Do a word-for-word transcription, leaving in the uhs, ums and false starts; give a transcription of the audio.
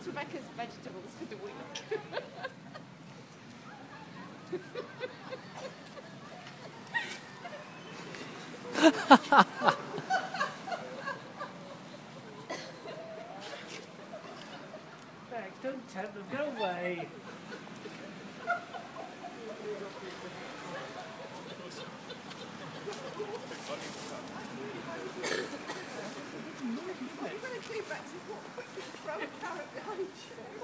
Rebecca's vegetables for the week. Bex, don't tempt them, go away. You're going to clean Bex and walk quickly throw a carrot behind you.